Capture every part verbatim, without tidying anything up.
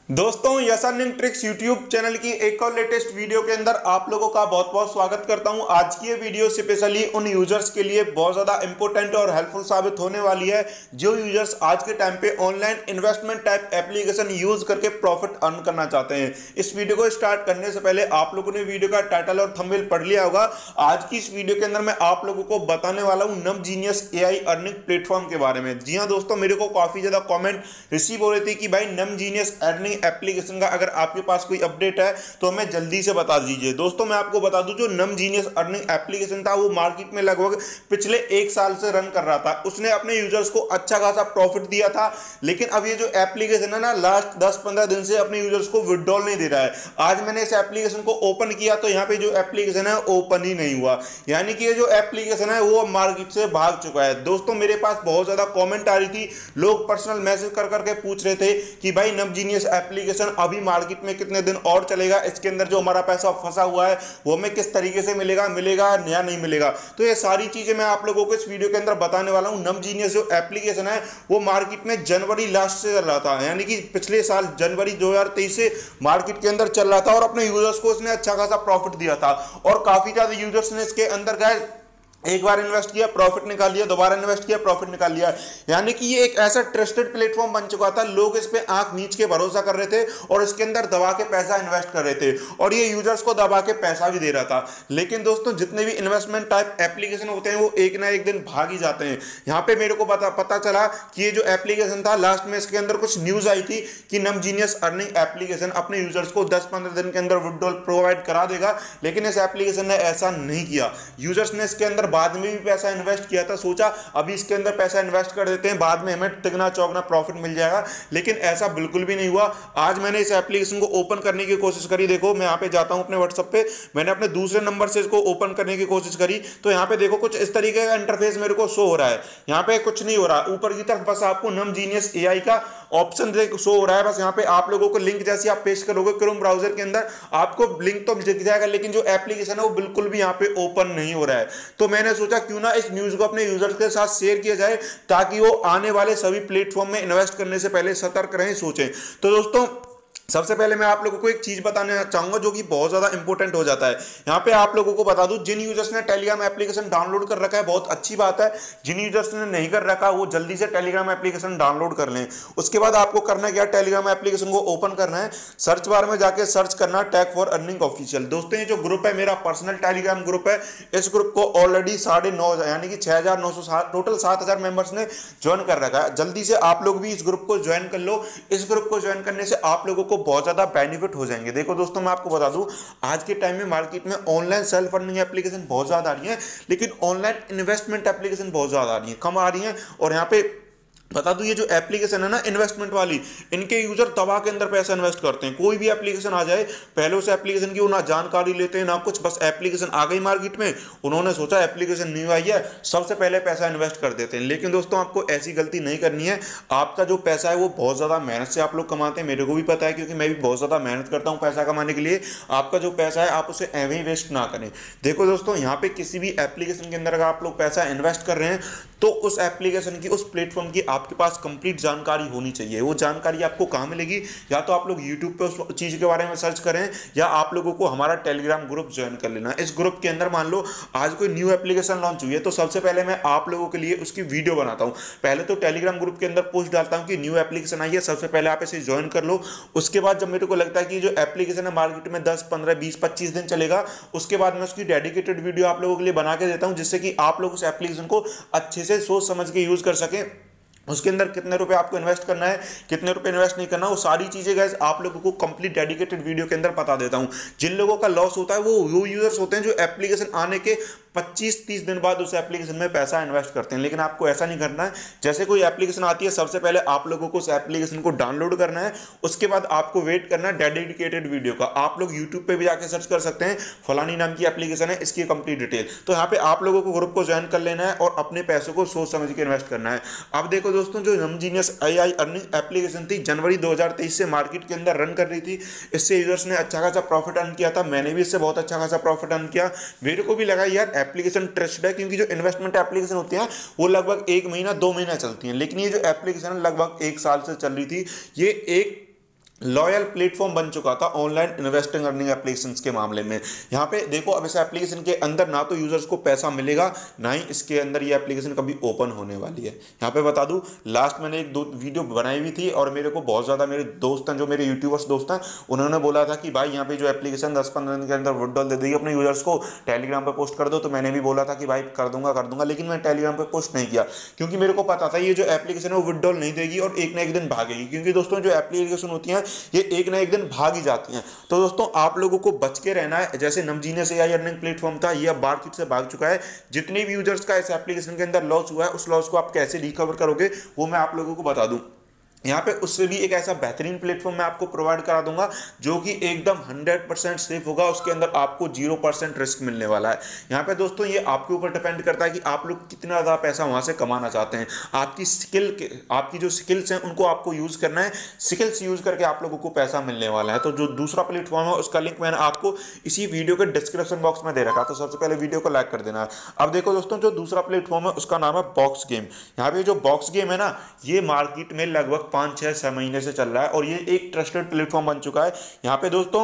दोस्तों yes earning tricks YouTube channel की एक और लेटेस्ट वीडियो के अंदर आप लोगों का बहुत बहुत स्वागत करता हूं। आज की ये वीडियो स्पेशली उन यूजर्स के लिए बहुत ज़्यादा इंपॉर्टेंट और हेल्पफुल साबित होने वाली है जो यूजर्स आज के टाइम पे online investment type application use करके प्रॉफिट अर्न करना चाहते हैं। इस वीडियो को स्टार्ट करने से पहले आप लोगों ने वीडियो का टाइटल और थंबनेल पढ़ लिया होगा। आज की इस वीडियो के अंदर मैं आप लोगों को बताने वाला हूँ नम genius A I earning platform के बारे में। जी हाँ दोस्तों, मेरे को काफ़ी ज़्यादा कॉमेंट रिसीव हो रही थी कि भाई नम जीनियस अर्निंग एप्लीकेशन का अगर आपके पास कोई अपडेट है तो हमें जल्दी से बता दीजिए। दोस्तों मैं आपको बता दूं, जो नम जीनियस अर्निंग एप्लीकेशन था वो मार्केट में लगभग पिछले एक साल से रन कर रहा था। उसने अपने यूजर्स को अच्छा खासा प्रॉफिट दिया था, लेकिन अब ये जो एप्लीकेशन है ना, लास्ट दस पंद्रह दिन से अपने यूजर्स को विड्रॉल नहीं दे रहा है। आज मैंने इस एप्लीकेशन को ओपन किया तो यहाँ पे जो एप्लीकेशन है ओपन ही नहीं हुआ, यानी कि ये जो एप्लीकेशन है वो मार्केट से भाग चुका है। दोस्तों मेरे पास बहुत ज्यादा कॉमेंट आ रही थी, लोग पर्सनल मैसेज कर करके पूछ रहे थे कि भाई नम जीनियस एप्लीकेशन अभी मार्केट में कितने दिन और चलेगा, इसके अंदर जो हमारा पैसा फंसा हुआ है वो हमें किस तरीके से मिलेगा मिलेगा या नहीं मिलेगा। तो ये सारी चीजें मैं आप लोगों को इस वीडियो के अंदर बताने वाला हूं। नम जीनियस जो एप्लीकेशन है वो मार्केट में जनवरी लास्ट से चल रहा था, यानी कि पिछले साल जनवरी दो हज़ार तेईस से मार्केट के अंदर चल रहा था और अपने यूजर्स को इसने अच्छा खासा प्रॉफिट दिया था और काफी ज्यादा यूजर्स ने इसके अंदर गए, एक बार इन्वेस्ट किया प्रॉफिट निकाल लिया, दोबारा इन्वेस्ट किया प्रॉफिट निकाल लिया। यानी कि ये एक ऐसा ट्रस्टेड प्लेटफॉर्म बन चुका था। लोग इस पे आंख मीच के भरोसा कर रहे थे और इसके अंदर दबा के पैसा इन्वेस्ट कर रहे थे और ये यूजर्स को दबा के पैसा भी दे रहा था। लेकिन दोस्तों जितने भी इन्वेस्टमेंट टाइप एप्लीकेशन होते हैं वो एक ना एक दिन भाग ही जाते हैं। यहाँ पे मेरे को पता पता चला कि ये जो एप्लीकेशन था लास्ट में इसके अंदर कुछ न्यूज आई थी कि नम जीनियस अर्निंग एप्लीकेशन अपने यूजर्स को दस पंद्रह दिन के अंदर विड्रॉल प्रोवाइड करा देगा, लेकिन इस एप्लीकेशन ने ऐसा नहीं किया। यूजर्स ने इसके अंदर बाद में भी पैसा इन्वेस्ट किया था, सोचा अभी इसके अंदर पैसा इन्वेस्ट कर देते हैं, बाद में हमें तिगना चौगना प्रॉफिट मिल जाएगा, लेकिन ऐसा बिल्कुल भी नहीं हुआ। आज मैंने इस एप्लीकेशन को ओपन करने की कोशिश करी। देखो मैं यहाँ पे जाता हूँ अपने व्हाट्सएप पे, मैंने अपने दूसरे नंबर से इसको ओपन करने की कोशिश करी तो यहाँ पे देखो कुछ इस तरीके का इंटरफेस मेरे को शो हो रहा है। यहाँ पे कुछ नहीं हो रहा, ऊपर की तरफ बस आपको नम जीनियस ए आई का ऑप्शन शो हो रहा है। बस यहाँ पे आप लोगों को लिंक जैसे आप पेस्ट करोगे क्रोम ब्राउजर के अंदर आपको लिंक तो दिख जाएगा, लेकिन जो एप्लीकेशन है वो बिल्कुल भी यहाँ पे ओपन नहीं हो रहा है। तो मैंने सोचा क्यों ना इस न्यूज को अपने यूजर्स के साथ शेयर किया जाए ताकि वो आने वाले सभी प्लेटफॉर्म में इन्वेस्ट करने से पहले सतर्क रहें, सोचें। तो दोस्तों सबसे पहले मैं आप लोगों को एक चीज बताना चाहूंगा जो कि बहुत ज्यादा इंपॉर्टेंट हो जाता है। यहाँ पे आप लोगों को बता दूं, जिन यूजर्स ने टेलीग्राम एप्लीकेशन डाउनलोड कर रखा है बहुत अच्छी बात है, जिन यूजर्स ने नहीं कर रखा वो जल्दी से टेलीग्राम एप्लीकेशन डाउनलोड कर लें। उसके बाद आपको करना क्या, टेलीग्राम एप्लीकेशन को ओपन करना है, सर्च बार में जाके सर्च करना टैग फॉर अर्निंग ऑफिशियल। दोस्तों ये जो ग्रुप है मेरा पर्सनल टेलीग्राम ग्रुप है, इस ग्रुप को ऑलरेडी साढ़े नौ यानी कि छह हजार नौ सौ सात टोटल सात हजार मेंबर्स ने ज्वाइन कर रखा है। जल्दी से आप लोग भी इस ग्रुप को ज्वाइन कर लो। इस ग्रुप को ज्वाइन करने से आप लोगों को बहुत ज्यादा बेनिफिट हो जाएंगे। देखो दोस्तों मैं आपको बता दूं, आज के टाइम में मार्केट में ऑनलाइन सेल्फ अर्निंग एप्लीकेशन बहुत ज्यादा आ रही है, लेकिन ऑनलाइन इन्वेस्टमेंट एप्लीकेशन बहुत ज्यादा आ रही है, कम आ रही है। और यहाँ पे बता दूं, ये जो एप्लीकेशन है ना इन्वेस्टमेंट वाली, इनके यूजर दवा के अंदर पैसा इन्वेस्ट करते हैं। कोई भी एप्लीकेशन आ जाए पहले उस एप्लीकेशन की वो ना जानकारी लेते हैं ना कुछ, बस एप्लीकेशन आ गई मार्केट में, उन्होंने सोचा एप्लीकेशन न्यू आई है सबसे पहले पैसा इन्वेस्ट कर देते हैं। लेकिन दोस्तों आपको ऐसी गलती नहीं करनी है। आपका जो पैसा है वो बहुत ज़्यादा मेहनत से आप लोग कमाते हैं, मेरे को भी पता है क्योंकि मैं भी बहुत ज़्यादा मेहनत करता हूँ पैसा कमाने के लिए। आपका जो पैसा है आप उसे एवं ही वेस्ट ना करें। देखो दोस्तों यहाँ पे किसी भी एप्लीकेशन के अंदर अगर आप लोग पैसा इन्वेस्ट कर रहे हैं तो उस एप्लीकेशन की, उस प्लेटफॉर्म की आपके पास कंप्लीट जानकारी होनी चाहिए। वो जानकारी आपको कहाँ मिलेगी, या तो आप लोग यूट्यूब पे उस चीज़ के बारे में सर्च करें या आप लोगों को हमारा टेलीग्राम ग्रुप ज्वाइन कर लेना। इस ग्रुप के अंदर मान लो आज कोई न्यू एप्लीकेशन लॉन्च हुई है तो सबसे पहले मैं आप लोगों के लिए उसकी वीडियो बनाता हूँ। पहले तो टेलीग्राम ग्रुप के अंदर पोस्ट डालता हूँ कि न्यू एप्लीकेशन आई है, सबसे पहले आप इसे ज्वाइन कर लो। उसके बाद जब मेरे को लगता है कि जो एप्लीकेशन है मार्केट में दस पंद्रह बीस पच्चीस दिन चलेगा, उसके बाद मैं उसकी डेडिकेटेड वीडियो आप लोगों के लिए बना के देता हूँ, जिससे कि आप लोग उस एप्लीकेशन को अच्छे से सोच समझ के यूज कर सकें। उसके अंदर कितने रुपए आपको इन्वेस्ट करना है, कितने रुपए इन्वेस्ट नहीं करना, वो सारी चीजें गाइस आप लोगों को कंप्लीट डेडिकेटेड वीडियो के अंदर बता देता हूं। जिन लोगों का लॉस होता है वो वो यूजर्स होते हैं जो एप्लीकेशन आने के पच्चीस तीस दिन बाद उस एप्लीकेशन में पैसा इन्वेस्ट करते हैं। लेकिन आपको ऐसा नहीं करना है। जैसे कोई एप्लीकेशन आती है सबसे पहले आप लोगों को उस एप्लीकेशन को डाउनलोड करना है, उसके बाद आपको वेट करना है डेडिकेटेड वीडियो का। आप लोग यूट्यूब पे भी जाके सर्च कर सकते हैं, फलानी नाम की एप्लीकेशन है, इसकी कंप्लीट डिटेल। तो यहाँ पे आप लोगों को ग्रुप को ज्वाइन कर लेना है और अपने पैसों को सोच समझ के इन्वेस्ट करना है। अब देखो दोस्तों, जो नम genius A I earning application थी जनवरी दो हज़ार तेईस से मार्केट के अंदर रन कर रही थी। इससे यूजर्स ने अच्छा खासा प्रॉफिट अर्न किया था, मैंने भी इससे बहुत अच्छा खासा प्रॉफिट अर्न किया। मेरे को भी लगा यार एप्लीकेशन ट्रस्टेड है, क्योंकि जो इन्वेस्टमेंट एप्लीकेशन होती हैं वो लगभग एक महीना दो महीना चलती हैं, लेकिन ये जो एप्लीकेशन लगभग एक साल से चल रही थी, ये एक लॉयल प्लेटफॉर्म बन चुका था ऑनलाइन इन्वेस्टिंग अर्निंग एप्लीकेशंस के मामले में। यहाँ पे देखो अब इस एप्लीकेशन के अंदर ना तो यूजर्स को पैसा मिलेगा, ना ही इसके अंदर ये एप्लीकेशन कभी ओपन होने वाली है। यहाँ पे बता दूं, लास्ट मैंने एक दो वीडियो बनाई हुई थी और मेरे को बहुत ज़्यादा मेरे दोस्त हैं, जो मेरे यूट्यूबर्स दोस्त हैं, उन्होंने बोला था कि भाई यहाँ पे जो एप्लीकेशन दस पंद्रह दिन के अंदर विड्रॉल दे देगी अपने यूजर्स को, टेलीग्राम पर पोस्ट कर दो। तो मैंने भी बोला था कि भाई कर दूंगा कर दूंगा, लेकिन मैं टेलीग्राम पर पोस्ट नहीं किया, क्योंकि मेरे को पता था ये जो एप्लीकेशन है वो विड्रॉल नहीं देगी और एक ना एक दिन भागेगी। क्योंकि दोस्तों जो एप्लीकेशन होती हैं ये एक ना एक दिन भाग ही जाती हैं। तो दोस्तों आप लोगों को बच के रहना है। जैसे नमजीनियस एआई अर्निंग प्लेटफॉर्म था, ये अब मार्केट से भाग चुका है। जितने भी यूजर्स का इस एप्लीकेशन के अंदर लॉस हुआ है, उस लॉस को आप कैसे रिकवर करोगे वो मैं आप लोगों को बता दूं। यहाँ पे उससे भी एक ऐसा बेहतरीन प्लेटफॉर्म मैं आपको प्रोवाइड करा दूंगा जो कि एकदम हंड्रेड परसेंट सेफ होगा, उसके अंदर आपको जीरो परसेंट रिस्क मिलने वाला है। यहाँ पे दोस्तों ये आपके ऊपर डिपेंड करता है कि आप लोग कितना ज़्यादा पैसा वहाँ से कमाना चाहते हैं। आपकी स्किल के आपकी जो स्किल्स हैं उनको आपको यूज़ करना है, स्किल्स यूज़ करके आप लोगों को पैसा मिलने वाला है। तो जो दूसरा प्लेटफॉर्म है उसका लिंक मैंने आपको इसी वीडियो के डिस्क्रिप्शन बॉक्स में दे रखा, तो सबसे पहले वीडियो को लाइक कर देना है। अब देखो दोस्तों, जो दूसरा प्लेटफॉर्म है उसका नाम है बॉक्स गेम। यहाँ पे जो बॉक्स गेम है ना, ये मार्केट में लगभग पाँच छः छः महीने से चल रहा है और ये एक ट्रस्टेड प्लेटफॉर्म बन चुका है। यहाँ पे दोस्तों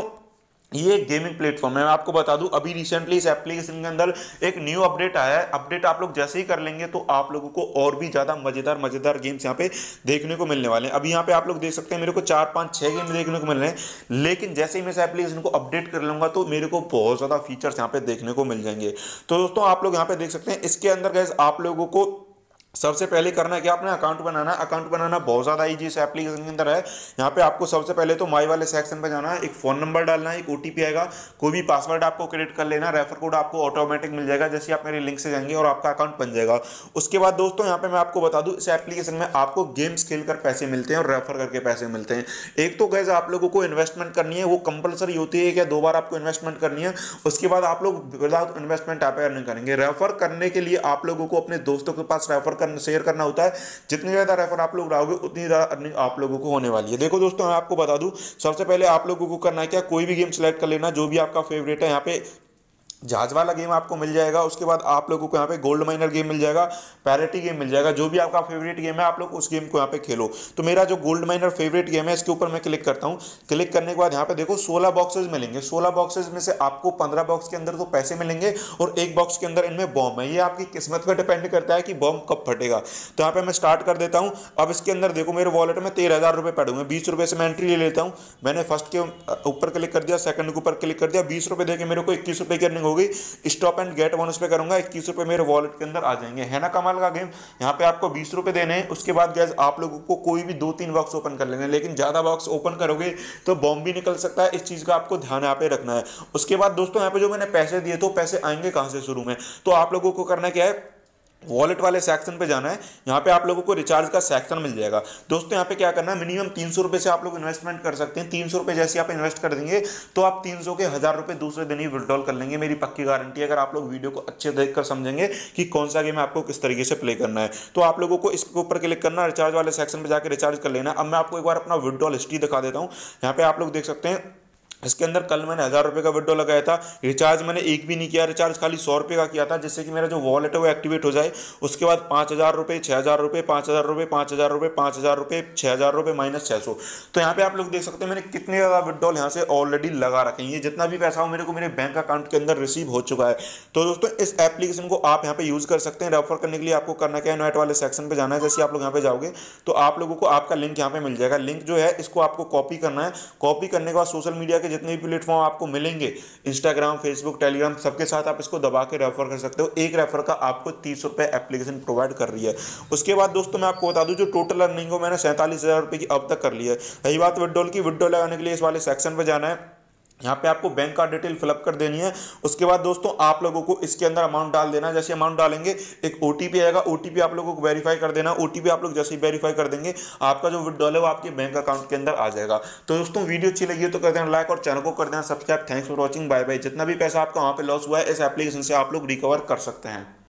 ये गेमिंग प्लेटफॉर्म है। मैं आपको बता दूं, अभी रिसेंटली इस एप्लीकेशन के अंदर एक न्यू अपडेट आया है। अपडेट आप लोग जैसे ही कर लेंगे तो आप लोगों को और भी ज़्यादा मज़ेदार मज़ेदार गेम्स यहाँ पे देखने को मिलने वाले हैं। अभी यहाँ पे आप लोग देख सकते हैं मेरे को चार पाँच छः गेम देखने को मिल रहे हैं, लेकिन जैसे ही मैं इस एप्लीकेशन को अपडेट कर लूँगा तो मेरे को बहुत ज़्यादा फीचर्स यहाँ पे देखने को मिल जाएंगे। तो दोस्तों आप लोग यहाँ पे देख सकते हैं, इसके अंदर गैस आप लोगों को सबसे पहले करना है कि आपने अकाउंट बनाना है। अकाउंट बनाना बहुत ज़्यादा ईजी इस एप्लीकेशन के अंदर है। यहाँ पे आपको सबसे पहले तो माई वाले सेक्शन पे जाना है, एक फ़ोन नंबर डालना है, एक ओटीपी आएगा, कोई भी पासवर्ड आपको क्रिएट कर लेना, रेफर कोड आपको ऑटोमेटिक मिल जाएगा जैसे आप मेरे लिंक से जाएंगे और आपका अकाउंट बन जाएगा। उसके बाद दोस्तों यहाँ पे मैं आपको बता दूँ, इस एप्लीकेशन में आपको गेम्स खेल कर पैसे मिलते हैं और रेफर करके पैसे मिलते हैं। एक तो गैस आप लोगों को इन्वेस्टमेंट करनी है, वो कंपलसरी होती है कि दो बार आपको इन्वेस्टमेंट करनी है। उसके बाद आप लोग विदाउट इन्वेस्टमेंट आप अर्निंग करेंगे। रेफर करने के लिए आप लोगों को अपने दोस्तों के पास रेफर करना शेयर करना होता है। जितनी ज्यादा रेफर आप लोग लाओगे उतनी ज्यादा अर्निंग आप लोगों को होने वाली है। देखो दोस्तों मैं आपको बता दूं, सबसे पहले आप लोगों को करना है क्या, कोई भी गेम सेलेक्ट कर लेना जो भी आपका फेवरेट है। यहाँ पे जहाज वाला गेम आपको मिल जाएगा। उसके बाद आप लोगों को यहाँ पे गोल्ड माइनर गेम मिल जाएगा, पैरिटी गेम मिल जाएगा, जो भी आपका फेवरेट गेम है आप लोग उस गेम को यहाँ पे खेलो। तो मेरा जो गोल्ड माइनर फेवरेट गेम है इसके ऊपर मैं क्लिक करता हूँ। क्लिक करने के बाद यहाँ पे देखो सोलह बॉक्सेस मिलेंगे। सोलह बॉक्सेस में से आपको पंद्रह बॉक्स के अंदर तो पैसे मिलेंगे और एक बॉक्स के अंदर इनमें बॉम्ब है। ये आपकी किस्मत पर डिपेंड करता है कि बॉम्ब कब फटेगा। तो यहाँ पे मैं स्टार्ट कर देता हूँ। अब इसके अंदर देखो मेरे वॉलेट में तेरह हजार रुपये पड़े हुए, बीस रुपये से मैं एंट्री ले लेता हूँ। मैंने फर्स्ट के ऊपर क्लिक कर दिया, सेकंड के ऊपर क्लिक कर दिया, बीस रुपये देके मेरे को इक्कीस रुपये की अर्निंग हो गई। स्टॉप एंड गेट बोनस पे करूंगा, इक्कीस रुपए मेरे वॉलेट के अंदर आ जाएंगे। है ना कमाल का गेम। यहाँ पे आपको बीस रुपए देने हैं। उसके बाद गैस आप लोगों को कोई भी दो तीन बॉक्स ओपन कर लेंगे, लेकिन ज्यादा बॉक्स ओपन करोगे तो बॉम्ब भी निकल सकता है। इस चीज का आपको ध्यान यहाँ पे रखना है। उसके बाद दोस्तों यहाँ पे जो मैंने पैसे दिए तो पैसे आएंगे कहां से शुरू में, तो आप लोगों को करना क्या है, वॉलेट वाले सेक्शन पे जाना है। यहाँ पे आप लोगों को रिचार्ज का सेक्शन मिल जाएगा। दोस्तों यहाँ पे क्या करना है, मिनिमम तीन सौ रुपए से आप लोग इन्वेस्टमेंट कर सकते हैं। तीन सौ रुपए जैसे आप इन्वेस्ट कर देंगे तो आप तीन सौ के हजार रुपए दूसरे दिन ही विड्रॉल कर लेंगे। मेरी पक्की गारंटी है, अगर आप लोग वीडियो को अच्छे देखकर समझेंगे कि कौन सा गेम आपको किस तरीके से प्ले करना है। तो आप लोगों को इसके ऊपर क्लिक करना, रिचार्ज वाले सेक्शन पर जाकर रिचार्ज कर लेना। अब मैं आपको एक बार अपना विड्रॉल हिस्ट्री दिखा देता हूँ। यहाँ पे आप लोग देख सकते हैं, इसके अंदर कल मैंने हज़ार रुपये का विड्रॉ लगाया था। रिचार्ज मैंने एक भी नहीं किया, रिचार्ज खाली सौ रुपये का किया था, जिससे कि मेरा जो वॉलेट है वो एक्टिवेट हो जाए। उसके बाद पाँच हज़ार रुपये, छः हज़ार रुपये, पाँच हज़ार रुपये, पाँच हज़ार रुपये, पाँच हज़ार रुपये, छः हज़ार रुपये, माइनस छः सौ। तो यहाँ पे आप लोग देख सकते हैं मैंने कितने ज़्यादा विड्रॉल यहाँ से ऑलरेडी लगा रखे हैं। ये जितना भी पैसा हो मेरे को मेरे बैंक अकाउंट के अंदर रिसीव हो चुका है। तो दोस्तों इस एप्लीकेशन को आप यहाँ पे यूज़ कर सकते हैं। रेफर करने के लिए आपको करना क्या है, इनवाइट वाले सेक्शन पे जाना है। जैसे आप लोग यहाँ पे जाओगे तो आप लोगों को आपका लिंक यहाँ पे मिल जाएगा। लिंक जो है इसको आपको कॉपी करना है। कॉपी करने के बाद सोशल मीडिया के जितने भी प्लेटफॉर्म आपको मिलेंगे, इंस्टाग्राम, फेसबुक, टेलीग्राम, सबके साथ आप इसको दबा के रेफर कर सकते हो। एक रेफर का आपको तीस रुपए एप्लीकेशन प्रोवाइड कर रही है। उसके बाद दोस्तों मैं आपको बता दूं, जो टोटल अर्निंग हो मैंने सैंतालीस हजार रुपए की अब तक कर ली है। रही बात विड्रॉल की, विड्रॉल लगाने के लिए इस वाले सेक्शन पे जाना है। यहाँ पे आपको बैंक का डिटेल फिलअप कर देनी है। उसके बाद दोस्तों आप लोगों को इसके अंदर अमाउंट डाल देना है। जैसे अमाउंट डालेंगे एक ओटीपी आएगा, ओटीपी आप लोगों को वेरीफाई कर देना। ओटीपी आप लोग जैसे ही वेरीफाई कर देंगे आपका जो विड्रॉल है वो आपके बैंक अकाउंट के अंदर आ जाएगा। तो दोस्तों वीडियो अच्छी लगी है तो कर देना लाइक और चैनल को कर देना subscribe. Thanks for watching, bye bye. जितना भी पैसा आपका वहाँ पे लॉस हुआ है इस एप्लीकेशन से आप लोग रिकवर कर सकते हैं।